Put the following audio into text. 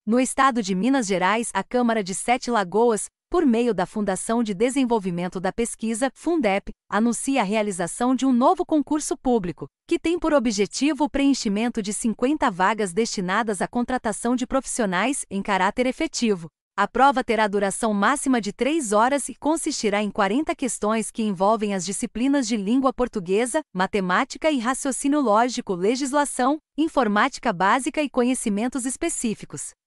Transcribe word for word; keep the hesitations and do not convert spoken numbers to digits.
No estado de Minas Gerais, a Câmara de Sete Lagoas, por meio da Fundação de Desenvolvimento da Pesquisa, Fundep, anuncia a realização de um novo concurso público, que tem por objetivo o preenchimento de cinquenta vagas destinadas à contratação de profissionais em caráter efetivo. A prova terá duração máxima de três horas e consistirá em quarenta questões que envolvem as disciplinas de língua portuguesa, matemática e raciocínio lógico, legislação, informática básica e conhecimentos específicos.